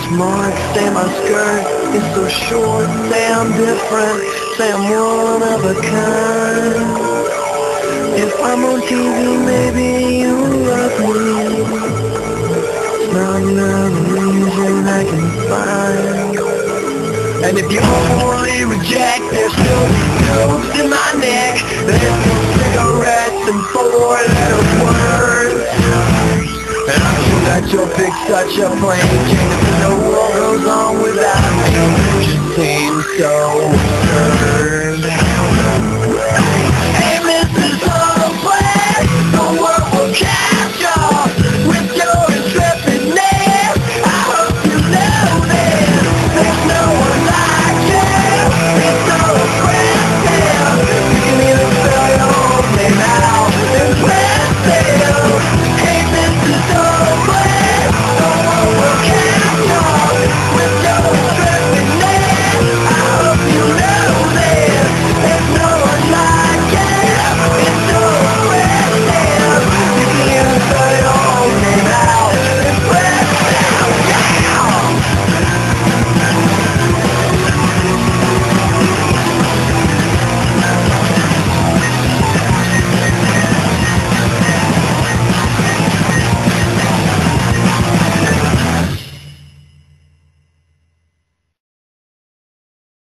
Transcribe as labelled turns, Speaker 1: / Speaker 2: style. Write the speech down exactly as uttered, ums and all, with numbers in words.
Speaker 1: smart, say my skirt is so short, say I'm different, say I'm one of a kind. If I'm on T V, maybe you'll love me. It's not another reason I can find. And if you only reject, there's still notes in my neck. There's no cigarettes and four letter words. And I'm sure that you'll pick such a plain king if the world goes on without me. It just seems so absurd.